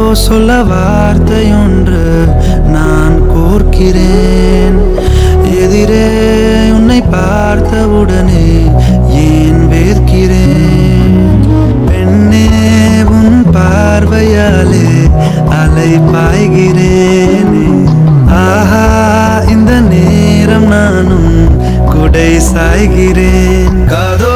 சொல்ல வார்த்தையொன்று நான் கோர்க்கிறேன். எதிரே உன்னை பார்த்தவுடனே ஏன் வேர்க்கிறேன். பெண்ணே உன் பார்வையாலே அலை பாய்கிறேனே. ஆஹா இந்த நேரம் நானும் குடை சாய்கிறேன். காதோ